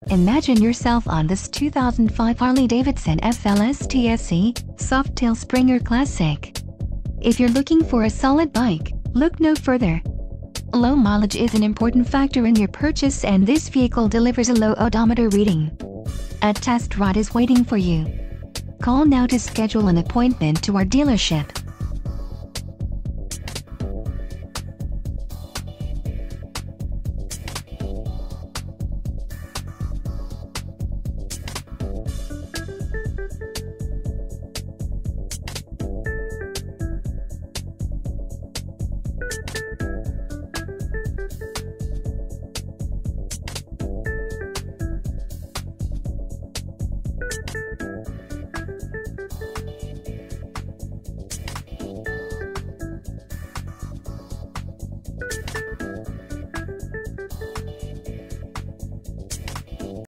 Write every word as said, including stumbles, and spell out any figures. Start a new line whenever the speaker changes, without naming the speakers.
Imagine yourself on this two thousand five Harley-Davidson F L S T S C Softail Springer Classic. If you're looking for a solid bike, look no further. Low mileage is an important factor in your purchase, and this vehicle delivers a low odometer reading. A test ride is waiting for you. Call now to schedule an appointment to our dealership.